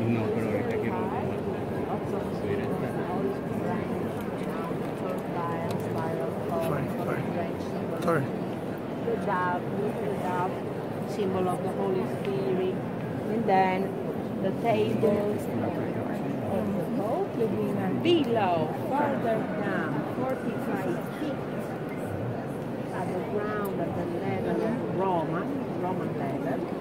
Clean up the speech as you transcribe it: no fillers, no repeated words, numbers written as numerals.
No, però ritagliamo su in realtà. Fine. Sorry. The dove, symbol of the Holy Spirit, and then the table of the boat below, further down, 45 feet at the ground at the level of Roman level.